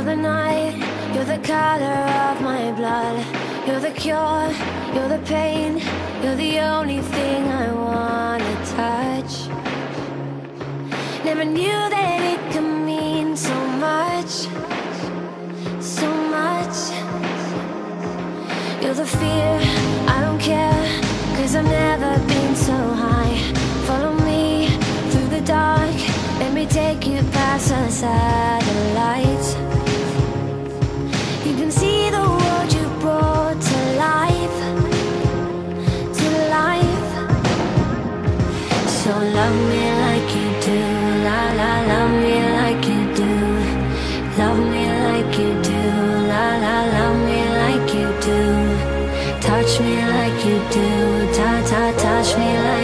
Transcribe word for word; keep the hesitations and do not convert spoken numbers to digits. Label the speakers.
Speaker 1: the night, you're the color of my blood. You're the cure, you're the pain, you're the only thing I wanna touch. Never knew that it could mean so much, so much. You're the fear, I don't care, cause I've never been so high. Follow me through the dark, let me take you past the satellites. You can see the world you brought to life, to life. So love me like you do, la la, love me like you do. Love me like you do, la la, love me like you do. Touch me like you do, ta ta, touch me like